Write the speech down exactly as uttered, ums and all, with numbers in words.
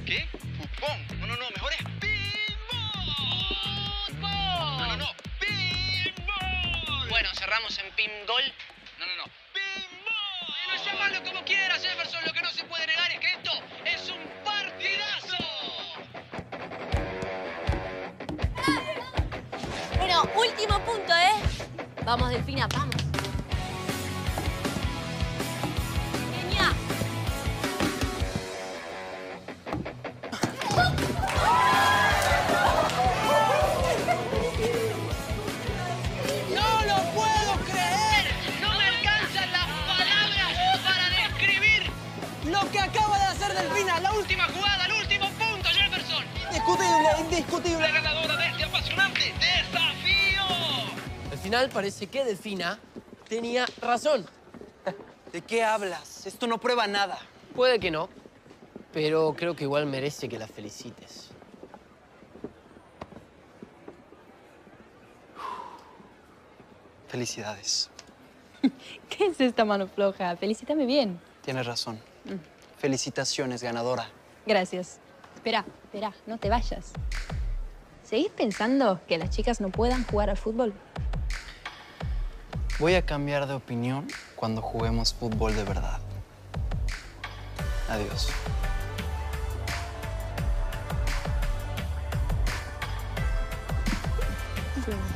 ¿Qué? ¿Fútbol? No, no, no, mejor es pinball. ¡Fútbol! No, no, no, pinball. Bueno, cerramos en pinball. No, no, no, pinball. Bueno, llámalo como quieras, Jefferson. Lo que no se puede negar es que esto es un partidazo. Bueno, último punto, ¿eh? Vamos, Delfina, vamos. Pequeña. ¡No lo puedo creer! No me alcanzan las palabras para describir lo que acaba de hacer Delfina. La última jugada, el último punto, Jefferson. Indiscutible, indiscutible. La ganadora de este apasionante desafío. Al final parece que Delfina tenía razón. ¿De qué hablas? Esto no prueba nada. Puede que no, pero creo que igual merece que la felicites. Felicidades. ¿Qué es esta mano floja? Felicítame bien. Tienes razón. Felicitaciones, ganadora. Gracias. Espera, espera, no te vayas. ¿Seguís pensando que las chicas no puedan jugar al fútbol? Voy a cambiar de opinión cuando juguemos fútbol de verdad. Adiós. Sí.